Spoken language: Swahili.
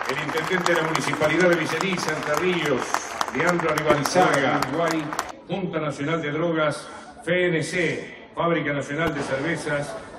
el intendente de la Municipalidad de Villeniza, Entre Ríos, Leandro Arribalzaga, Uruguay, Junta Nacional de Drogas, FNC, Fábrica Nacional de Cervezas,